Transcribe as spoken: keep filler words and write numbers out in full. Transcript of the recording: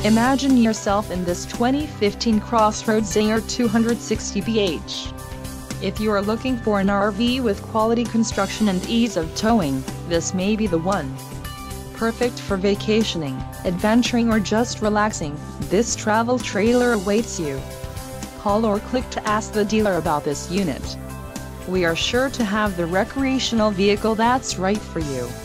Imagine yourself in this twenty fifteen Crossroads Zinger two sixty b h. If you are looking for an R V with quality construction and ease of towing, this may be the one. Perfect for vacationing, adventuring or just relaxing, this travel trailer awaits you. Call or click to ask the dealer about this unit. We are sure to have the recreational vehicle that's right for you.